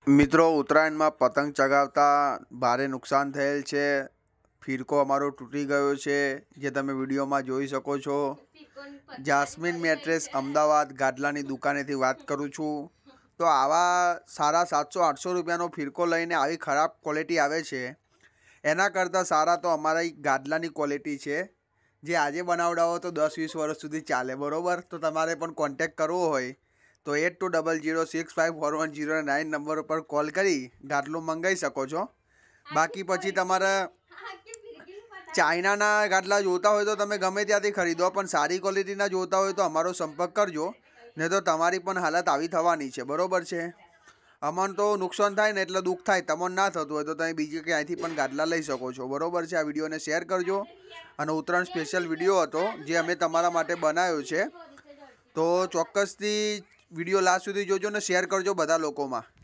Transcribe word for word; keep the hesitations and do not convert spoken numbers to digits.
મિત્રો ઉત્તરાયણમાં પતંગ ચગાવતા ભારે નુકસાન થયેલ છે। ફિરકો અમારો તૂટી ગયો છે, જે તમે વિડીયોમાં જોઈ શકો છો। જાસ્મીન મેટ્રેસ અમદાવાદ ગાદલાની દુકાનેથી વાત કરું છું। તો આવા સારા સાતસો આઠસો રૂપિયાનો ફિરકો લઈને આવી ખરાબ ક્વોલિટી આવે છે, એના કરતાં સારા તો અમારી ગાદલાની ક્વોલિટી છે, જે આજે બનાવડાવો તો દસ વીસ વર્ષ સુધી ચાલે। બરાબર, તો તમારે પણ કોન્ટેક કરવો હોય તો eight two double zero six five four one zero nine number ઉપર કોલ કરી ગાદલું મંગાવી શકો છો। બાકી પછી તમારે ચાઇનાના ગાદલા જોતા હોય તો તમે ગમે ત્યાંથી ખરીદો, પણ સારી ક્વોલિટીના જોતા હોય તો અમારો સંપર્ક કરજો, નહીં તો તમારી પણ હાલત આવી થવાની છે। બરાબર છે, અમને તો નુકસાન થાય ને એટલે દુઃખ થાય, તમને ના થતું હોય તો તમે બીજી ક્યાંયથી પણ ગાદલા લઈ શકો છો। બરાબર છે, આ વિડીયોને શેર કરજો। અને ઉત્તરાયણ સ્પેશિયલ વિડીયો હતો જે અમે તમારા માટે બનાવ્યો છે, તો ચોક્કસથી વિડીયો લાસ્ટ સુધી જોજો ને શેર કરજો બધા લોકોમાં।